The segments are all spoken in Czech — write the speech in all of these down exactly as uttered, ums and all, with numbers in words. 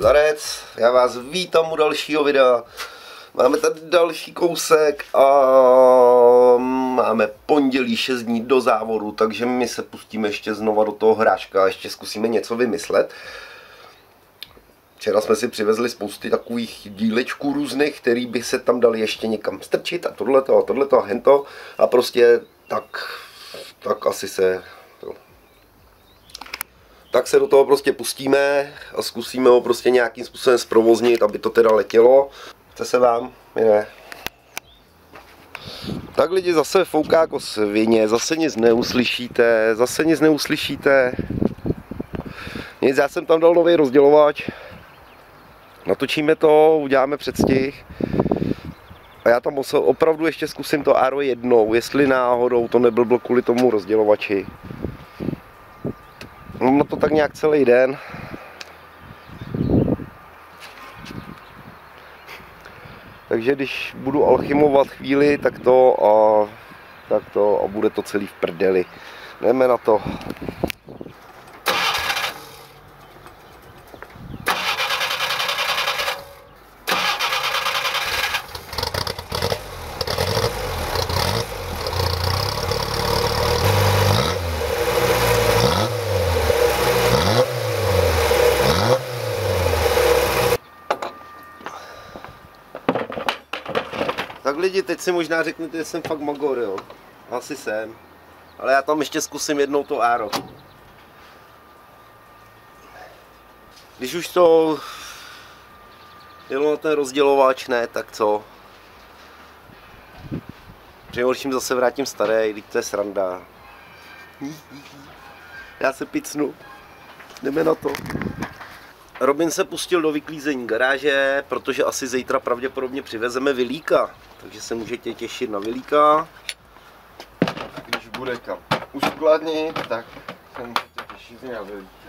Zarec, já vás vítám u dalšího videa. Máme tady další kousek a máme pondělí šest dní do závodu, takže my se pustíme ještě znova do toho hráška a ještě zkusíme něco vymyslet. Včera jsme si přivezli spousty takových dílečků různých, který by se tam dali ještě někam strčit a tohleto a tohleto a hento a prostě tak, tak asi se... Tak se do toho prostě pustíme a zkusíme ho prostě nějakým způsobem zprovoznit, aby to teda letělo. Chce se vám? Ne. Tak lidi, zase fouká jako svině, zase nic neuslyšíte, zase nic neuslyšíte. Nic, já jsem tam dal nový rozdělovač. Natočíme to, uděláme předstih. A já tam opravdu ještě zkusím to Aero jednou, jestli náhodou to nebylo kvůli tomu rozdělovači. Mám na to tak nějak celý den. Takže když budu alchymovat chvíli, tak to a, tak to a bude to celý v prdeli. Jdeme na to. Tak lidi, teď si možná řeknete, že jsem fakt magor, jo. Asi jsem. Ale já tam ještě zkusím jednou to Aero. Když už to jelo na ten rozdělovač, ne, tak co? Přinejmenším zase vrátím starý, když to je sranda. Já se picnu. Jdeme na to. Robin se pustil do vyklízení garáže, protože asi zítra pravděpodobně přivezeme Vilíka. Takže se můžete těšit na Vilíka. Když bude kam uskladnit, tak se můžete těšit na Vilíka.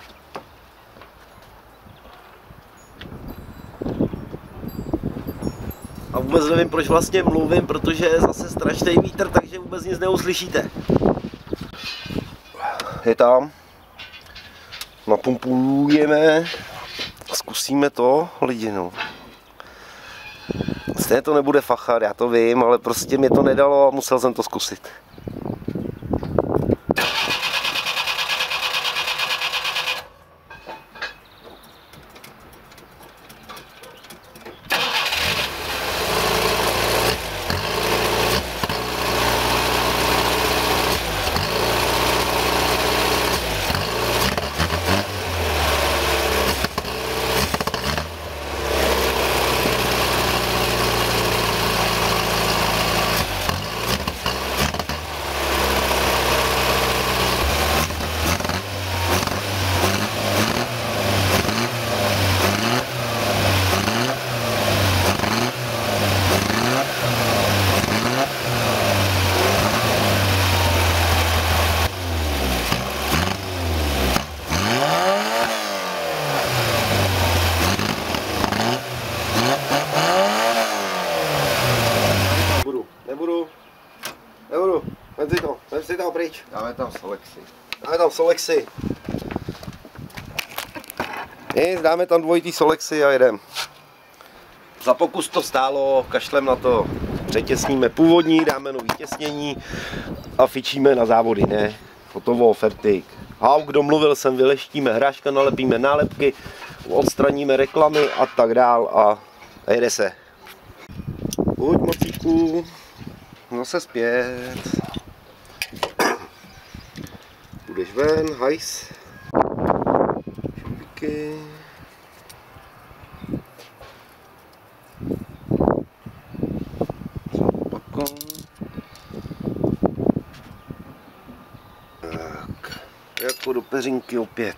A vůbec nevím, proč vlastně mluvím, protože je zase strašný vítr, takže vůbec nic neuslyšíte. Je tam. Napumpujeme. Zkusíme to, lidi, no. Stejně to nebude fachat, já to vím, ale prostě mě to nedalo a musel jsem to zkusit. Vem si to, vem si toho pryč. Dáme tam Solexy. Dáme tam Solexy. Nic, dáme tam dvojitý Solexy a jedem. Za pokus to stálo, kašlem na to. Přetěsníme původní, dáme nový těsnění a fičíme na závody, ne? Hotovo, fertik. Hauk, domluvil jsem, vyleštíme hráška, nalepíme nálepky, odstraníme reklamy a tak dál a jede se. Pojď mocíku, zase zpět. Půjdeš ven, hajs. Šupiky. Zapakon. Tak, jako do peřinky opět.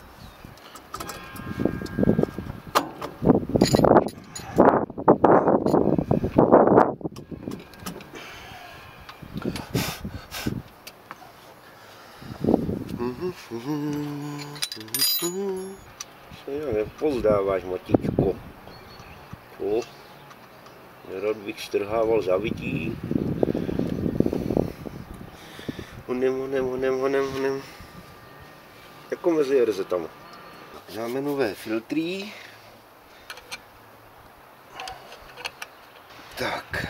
Jo, nepozdáváš, Matičko. O, nerad bych štrhával zavití. Honem, honem, honem, honem, honem. Jako mezi rezetama. Dáme nové filtry. Tak.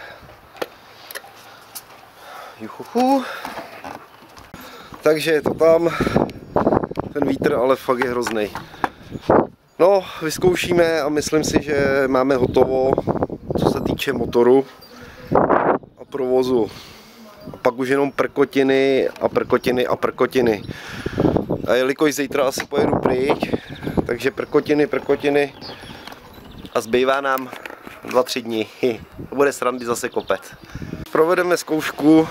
Juhuhu. Takže je to tam. Ten vítr ale fakt je hrozný. No, vyzkoušíme a myslím si, že máme hotovo, co se týče motoru a provozu. A pak už jenom prkotiny a prkotiny a prkotiny. A jelikož zítra asi pojedu pryč, takže prkotiny, prkotiny a zbývá nám dva, tři dny. To bude srandy zase kopet. Provedeme zkoušku,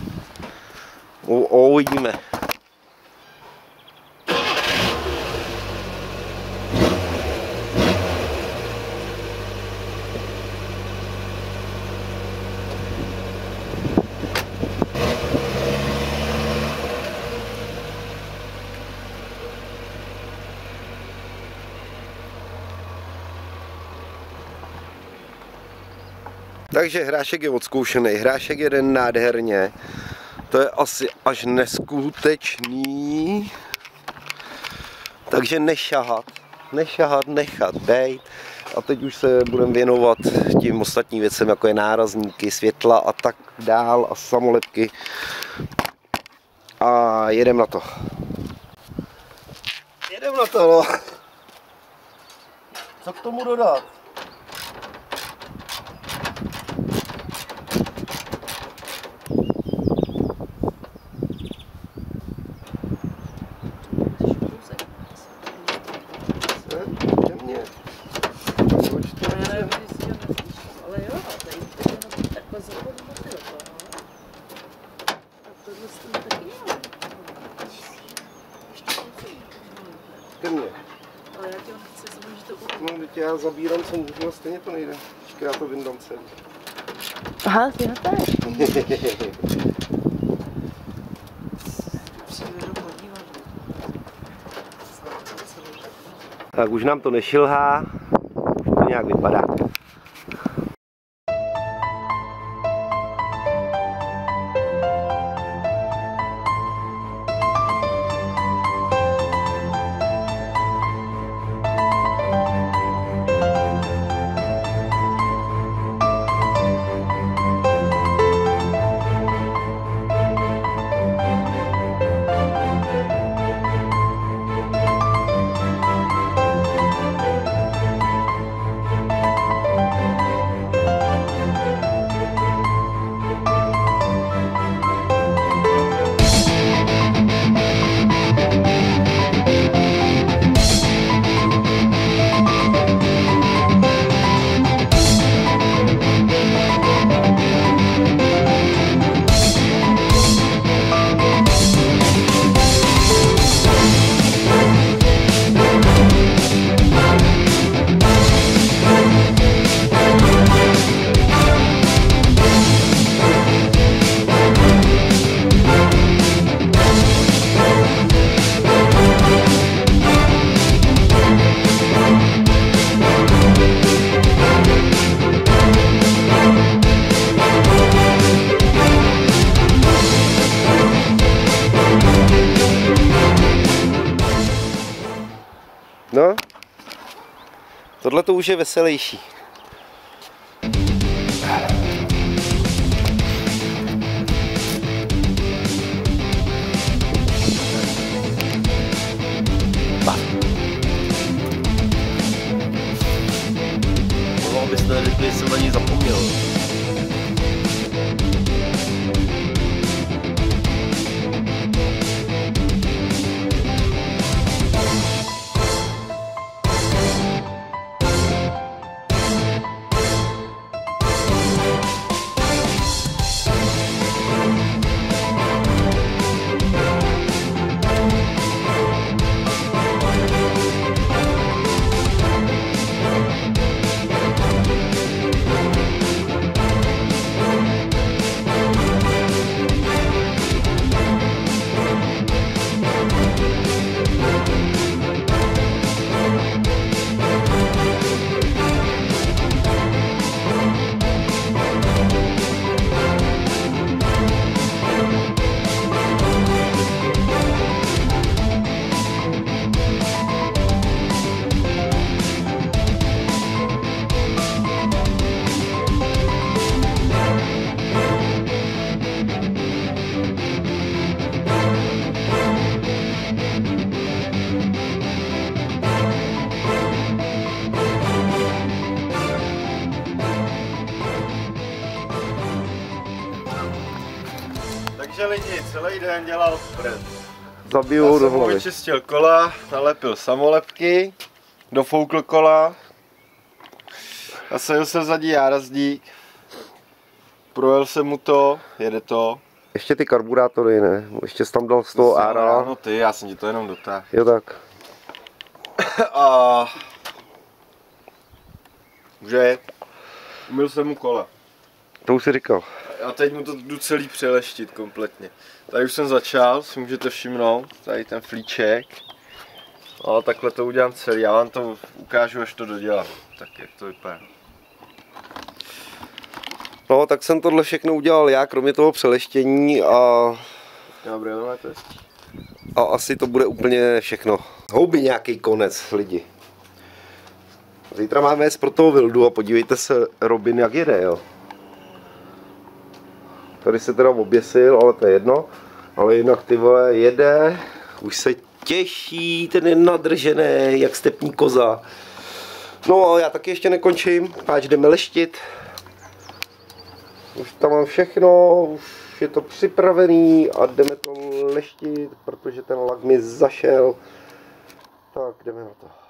uvidíme. Takže hrášek je odzkoušený, hrášek jede nádherně, to je asi až neskutečný, takže nešahat, nešahat, nechat bejt. A teď už se budeme věnovat tím ostatním věcem, jako je nárazníky, světla a tak dál a samolepky. A jedem na to. Jedem na to, no. Co k tomu dodat? Ale já tě nechci, že to udělám. No, teď já zabírám, co můžu, a stejně to nejde. Počkej, já to vyndám celý. Aha, ty ho tady. Tak už nám to nešilhá, už to nějak vypadá. No, tohle to už je veselější. No, abyste neřekli, že jsem na ní zapomněl. nic, celý den dělal prd. Zabijou do Já jsem mu hlavy. vyčistil kola, nalepil samolepky, dofoukl kola. Nasadil jsem zadní járazdík. Projel jsem mu to, jede to. Ještě ty karburátory, ne? Ještě jsi tam dal z toho ára. No ty, já jsem ti to jenom dotáhl. Jo tak. A... Může jet. Umyl jsem mu kola. To už jsi říkal. A teď mu to jdu celý přeleštit kompletně. Tady už jsem začal, si můžete všimnout, tady ten flíček. A takhle to udělám celý, já vám to ukážu, až to dodělám. Tak jak to vypadá. No, tak jsem tohle všechno udělal já, kromě toho přeleštění a, Dobrý, no to je. a asi to bude úplně všechno. Houby nějaký konec, lidi. Zítra máme jít pro toho Vildu a podívejte se, Robin, jak jede, jo. Tady se teda oběsil, ale to je jedno. Ale jinak ty vole jede, už se těší, ten je nadržený, jak stepní koza. No a já taky ještě nekončím, páč jdeme leštit. Už tam mám všechno, už je to připravený a jdeme to leštit, protože ten lak mi zašel. Tak jdeme na to.